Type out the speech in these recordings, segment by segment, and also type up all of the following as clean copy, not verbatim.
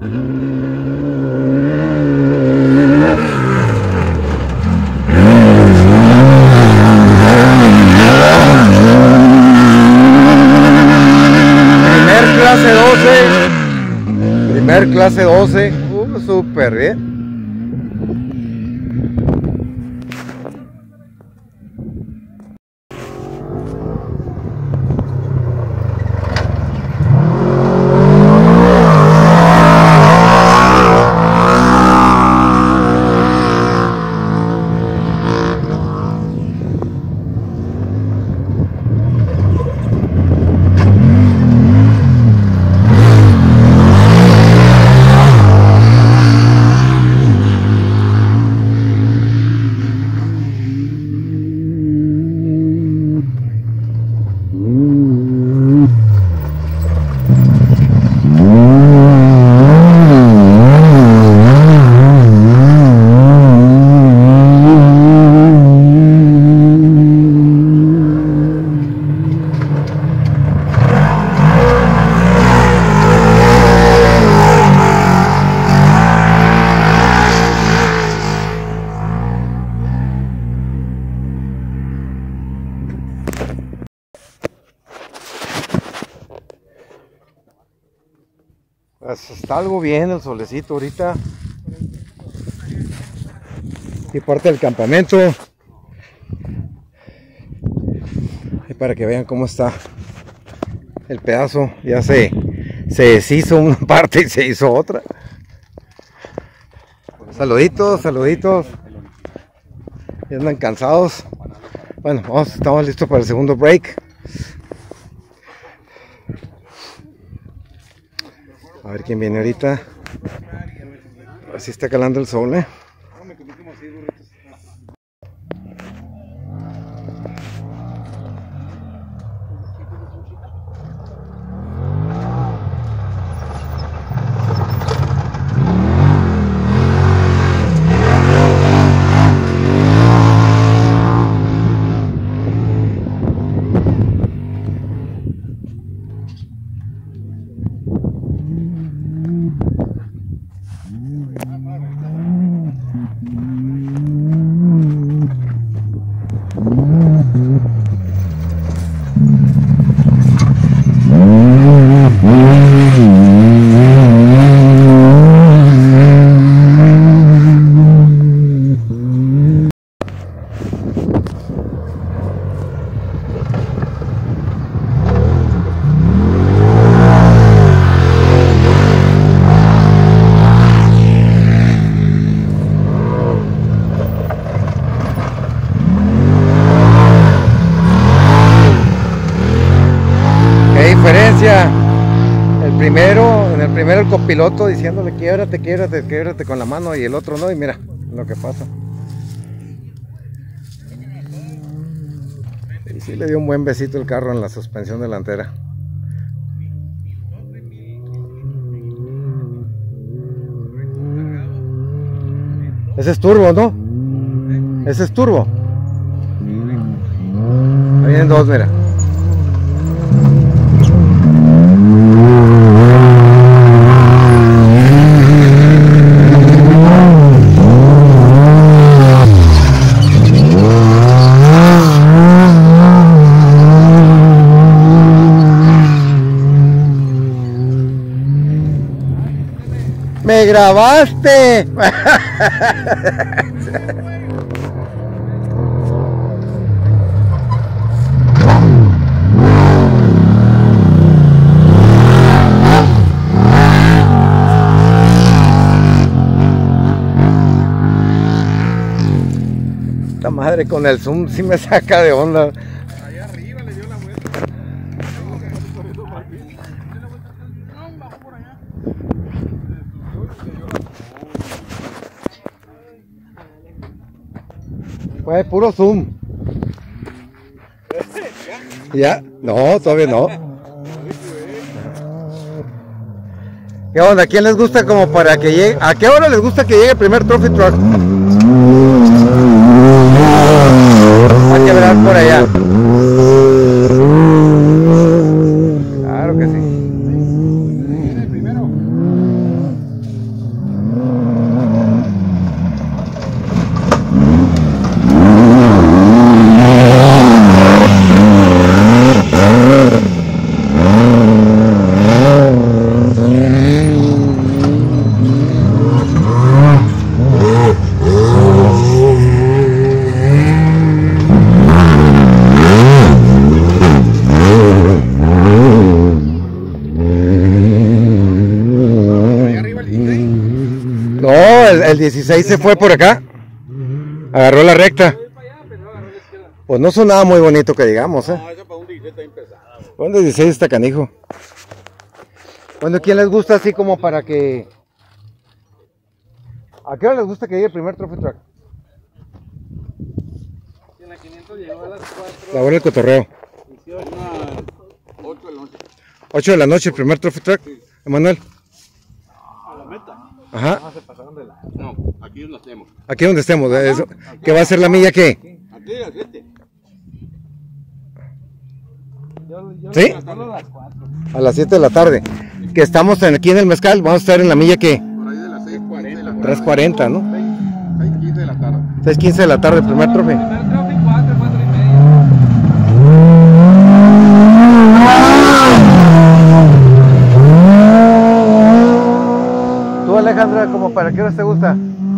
Clase 12, súper bien. Pues está algo bien el solecito ahorita. Y parte del campamento. Y para que vean cómo está el pedazo. Ya se deshizo una parte y se hizo otra. Saluditos, saluditos. Ya andan cansados. Bueno, estamos listos para el segundo break. A ver quién viene ahorita. A ver si está calando el sol, ¿eh? En el primero el copiloto diciéndole quiebrate, quiebrate, quiebrate con la mano, y el otro no, y mira lo que pasa. Y sí le dio un buen besito el carro en la suspensión delantera. Ese es turbo, ¿no? Ese es turbo. Ahí vienen dos, mira. ¡Me grabaste! La madre, con el zoom sí me saca de onda. Allá arriba le dio la vuelta. Fue puro zoom. ¿Ya? No, todavía no. ¿Qué onda? ¿A quién les gusta como para que llegue? ¿A qué hora les gusta que llegue el primer Trophy Truck? Hay que ver por allá. Claro que sí. el 16 se fue por acá. Agarró la recta. Pues no sonaba muy bonito que digamos, No, eso para un 16 está empezada. Bueno, el 16 está canijo. Bueno, ¿quién les gusta así como para que... ¿A qué hora les gusta que llegue el primer Trophy Truck? En la 500 llegó a las 4. La hora del cotorreo. 18. 8 de la noche. 8 de la noche el primer Trophy Truck. Emanuel. A la meta. Ajá. No, se pasaron de la... No, aquí lo hacemos. Aquí donde estemos. Eso. ¿Qué va a ser la milla qué? Aquí a las 7. ¿Sí? A las 7 de la tarde. Que estamos aquí en el Mezcal. Vamos a estar en la milla qué? Por ahí de las 6:40. 3:40, ¿no? 6:15 de la tarde. 6:15 de la tarde el primer Trophy. Primer trophy, 4, 4 y media. ¿Tú, Alejandra, como para qué hora te gusta?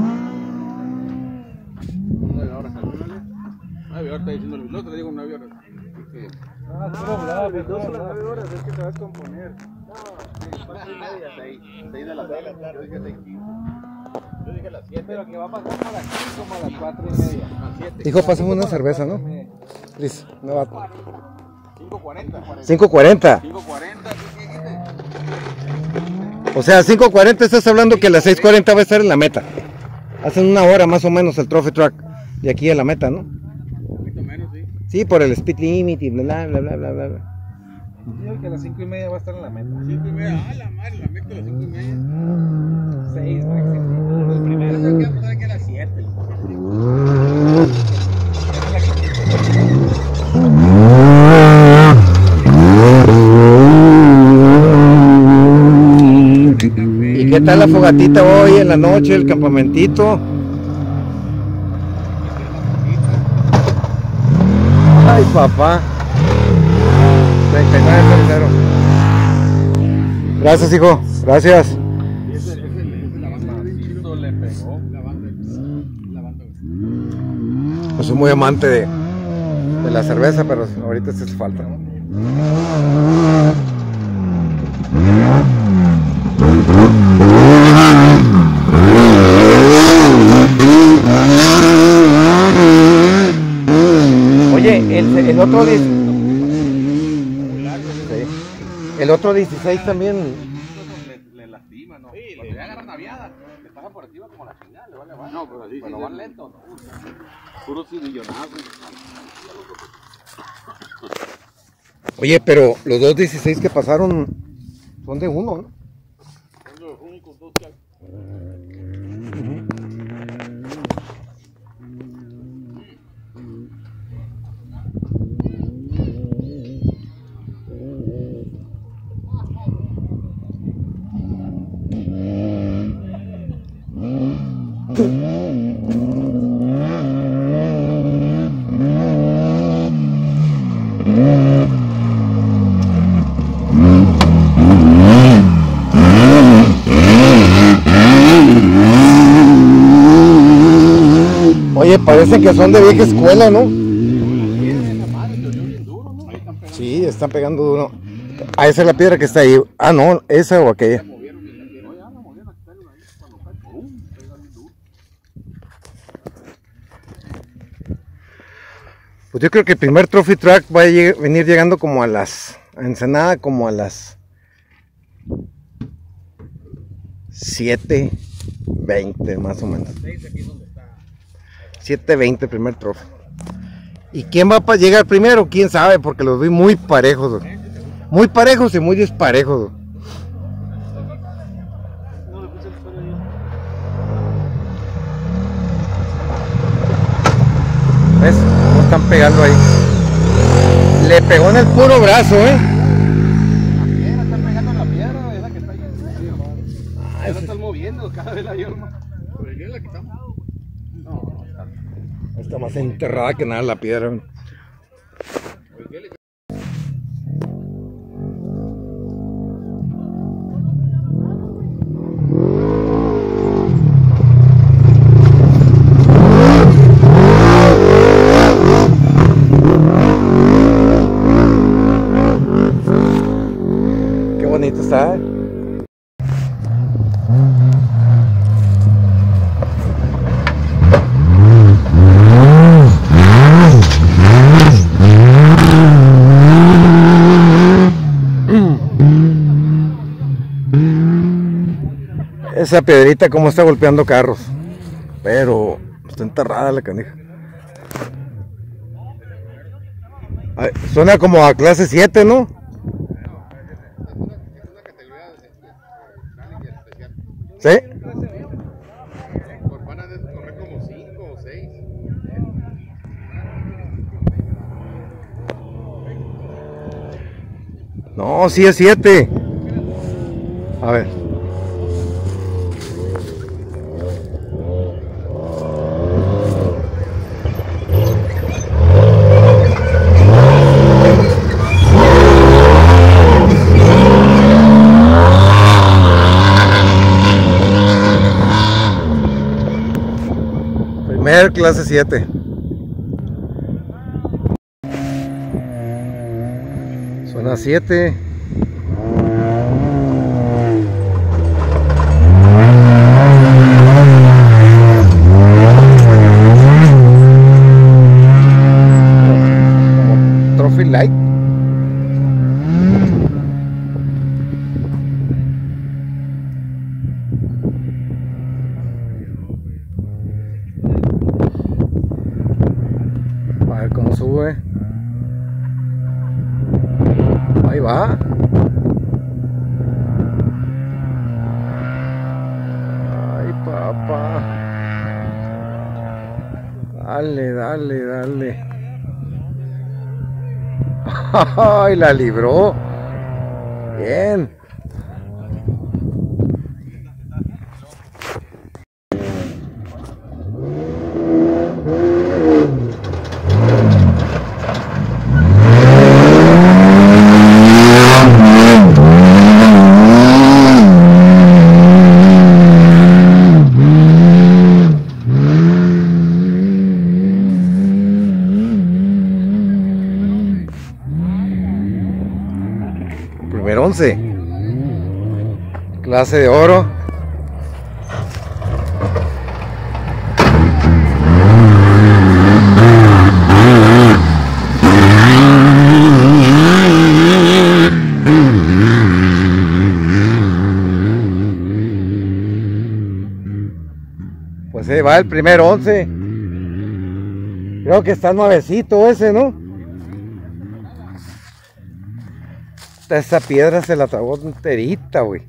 9 horas. 9 horas está diciendo. No te digo 9 horas. Ah, puro blog, De 12 a las 9 horas es que te vas a componer. No, 6:30, 6 de la tarde. Yo dije 6:15. Yo dije a las 7. pero que va a pasar por aquí como a las 4 y media. A las 7. Dijo, pásame una cerveza, ¿no? Liz, no va. 5:40. 5:40. 5:40, ¿sí qué dijiste? O sea, 5:40 estás hablando que a las 6:40 va a estar en la meta. Hacen una hora más o menos el Trophy Truck de aquí a la meta, ¿no? Un poquito menos, sí. Sí, por el speed limit y bla bla bla bla bla bla. Digo que a las 5 y media va a estar en la meta. 5:30. Ah, la madre, la meto a las 5:30. 6 máximo. El primero. Eso que va a pasar aquí a las 7. ¿Y qué tal la fogatita hoy en la noche, el campamentito? Ay, papá. 39:00. Gracias, hijo. Gracias. Ese la banda le pegó. La banda. No soy muy amante de la cerveza, pero ahorita se hace falta, ¿no? Oye, el otro el otro 16 también. Le lastima, ¿no? Sí, cuando le agarran aviada, le pasan por encima como la chingada, le vale. No, pero así. Pero van lento, ¿no? Puro civillonazo. Oye, pero los dos 16 que pasaron son de uno, ¿no? Son los únicos dos que hay. Oye, parece que son de vieja escuela, ¿no? Sí, están pegando duro. Ah, esa es la piedra que está ahí. Ah, no, esa o aquella. Pues yo creo que el primer Trophy Truck va a venir llegando como a Ensenada como a las 7:20 más o menos. 7:20 el primer Trophy. ¿Y quién va a llegar primero? ¿Quién sabe? Porque los vi muy parejos. Muy parejos y muy disparejos. ¿Ves? ¿Cómo están pegando ahí? Le pegó en el puro brazo, ¿eh? Están pegando en la piedra, es la que está ahí. Ya la están moviendo, cada vez la yerma. Pues ya la quitamos. No, Está más enterrada que nada la piedra. Qué bonito está, ¿eh? Esa piedrita como está golpeando carros. Pero está enterrada la canija. Ay, suena como a clase 7, ¿no? ¿Sí? Por van a comer como 5 o 6. No, sí es 7. A ver. Primer clase 7. Suena 7. Trophy Light. A ver cómo sube. Ahí va. Ay, papá. Dale, dale, dale. Ay, la libró. Bien. Primer 11. Clase de oro. Pues va el primer 11. Creo que está nuevecito ese, ¿no? Esa piedra se la tragó enterita, güey.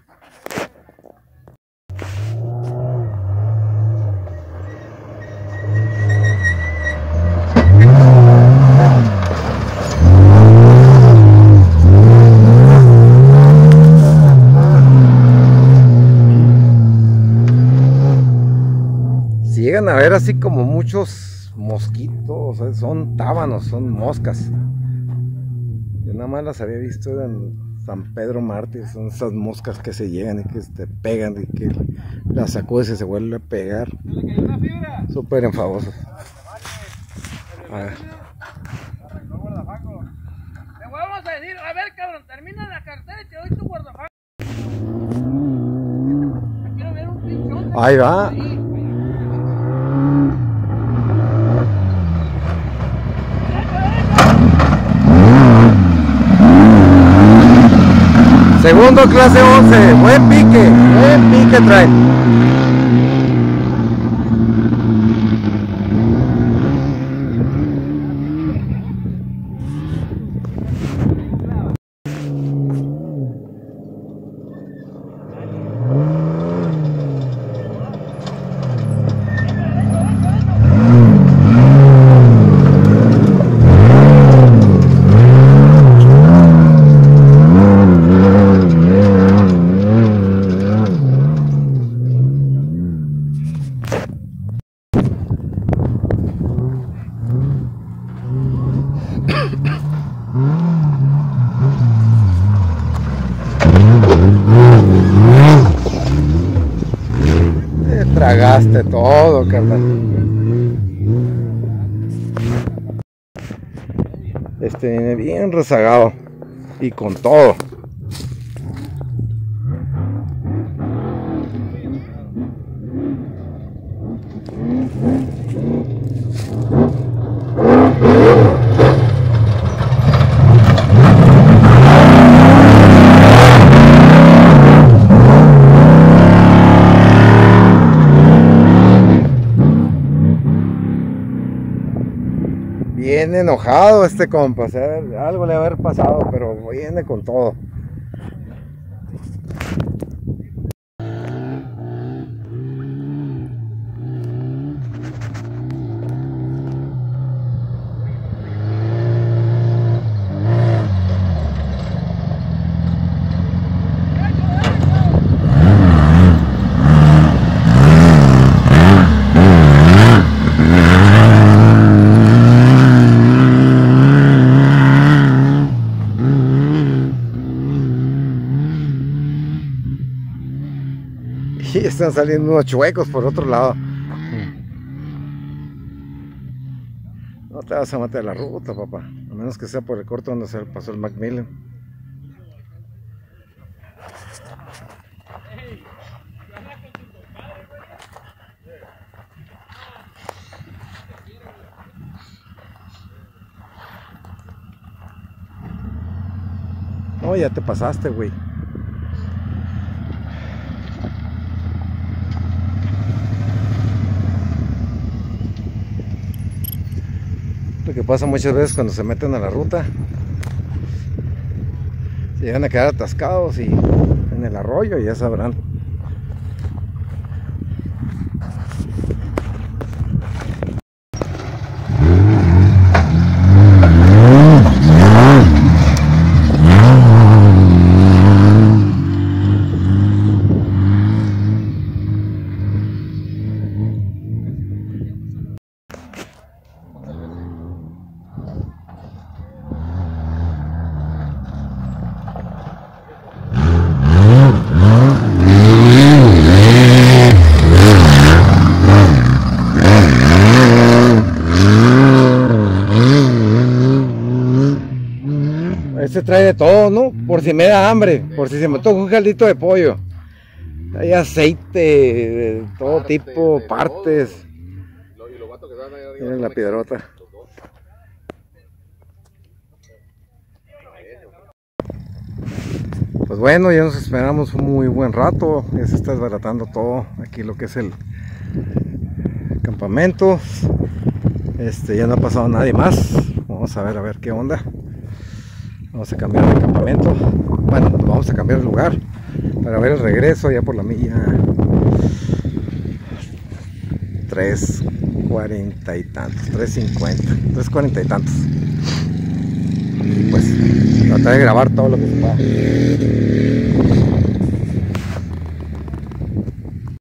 Si llegan a ver así como muchos mosquitos, son tábanos, son moscas. Yo nada más las había visto en San Pedro Mártir, son esas moscas que se llegan y que te pegan y que las sacudes y se vuelve a pegar. Súper enfadosos. A ver. Te vamos a decir, a ver cabrón, termina la cartera y te doy tu guardafango. Quiero ver un pinchón. Ahí va. Segundo clase 11, buen pique trae. Te tragaste todo, carnal. Viene bien rezagado y con todo. Viene enojado este compa, o sea, algo le va a haber pasado, pero viene con todo. Y están saliendo unos chuecos por otro lado. No te vas a matar de la ruta, papá. A menos que sea por el corto donde se pasó el Macmillan. No, ya te pasaste, güey. Lo que pasa muchas veces cuando se meten a la ruta, se llegan a quedar atascados y en el arroyo, ya sabrán. Este trae de todo, ¿no? Por si me da hambre, por si se me toca un caldito de pollo. Hay aceite de todo tipo, partes. Miren la piedrota. Pues bueno, ya nos esperamos un muy buen rato. Ya se está desbaratando todo aquí lo que es el campamento. Ya no ha pasado nadie más. Vamos a ver qué onda. Vamos a cambiar de campamento. Bueno, nos vamos a cambiar de lugar para ver el regreso ya por la milla 3:40 y tantos, 3:50, 3:40 y tantos. Y pues tratar de grabar todo lo que se pueda.